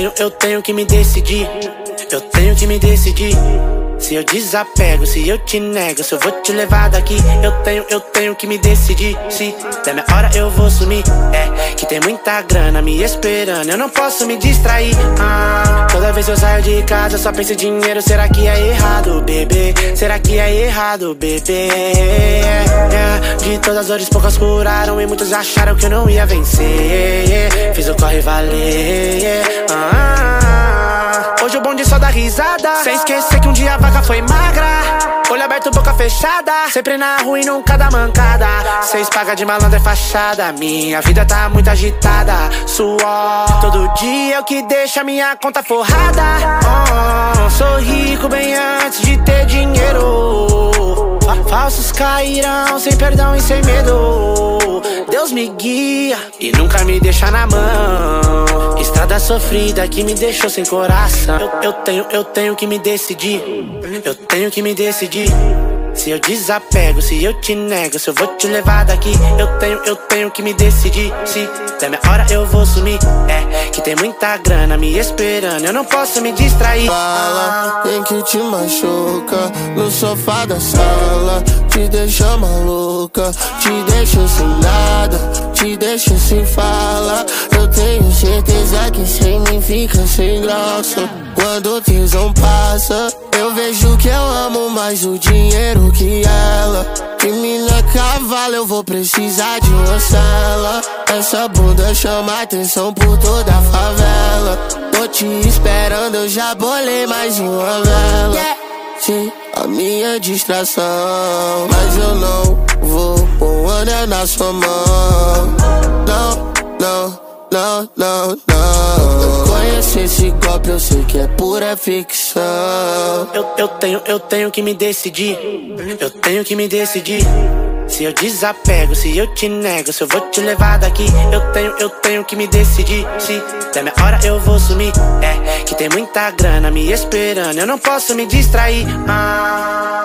tenho que me decidir. Eu tenho que me decidir. Se eu desapego, se eu te nego, se eu vou te levar daqui. Eu tenho que me decidir. Se der minha hora eu vou sumir. É que tem muita grana me esperando, eu não posso me distrair. Toda vez que eu saio de casa eu só penso em dinheiro. Será que é errado, bebê? Será que é errado, bebê? De todas as dores poucas curaram e muitos acharam que eu não ia vencer. Fiz o corre valer. Hoje o bonde só dá risada, sem esquecer que um dia a vaca foi magra. Olho aberto, boca fechada, sempre na rua e nunca dá mancada. Cês paga de malandro é fachada, minha vida tá muito agitada. Suor, todo dia é o que deixa minha conta forrada. Sou rico bem antes de ter dinheiro. Falsos cairão sem perdão e sem medo. Deus me guia e nunca me deixa na mão. Estrada sofrida que me deixou sem coração. Eu tenho que me decidir. Eu tenho que me decidir. Se eu desapego, se eu te nego, se eu vou te levar daqui. Eu tenho que me decidir. Se der minha hora eu vou sumir. É que tem muita grana me esperando, eu não posso me distrair. Fala, tem que te machuca no sofá da sala. Te deixa maluca, te deixa sem nada, te deixa sem fala. Eu tenho certeza que sem mim fica sem graça. Quando o tesão passa, eu vejo que eu amo mais o dinheiro que ela. Que mina cavalo, eu vou precisar de uma cela. Essa bunda chama atenção por toda a favela. Tô te esperando, eu já bolei mais uma vela. Sim, a minha distração, mas eu não vou pôr um anel na sua mão. Não, não, não, não, não. Eu conheço esse golpe, eu sei que é pura ficção. Eu tenho que me decidir. Eu tenho que me decidir. Se eu desapego, se eu te nego, se eu vou te levar daqui. Eu tenho que me decidir. Se der minha hora eu vou sumir. É que tem muita grana me esperando, eu não posso me distrair.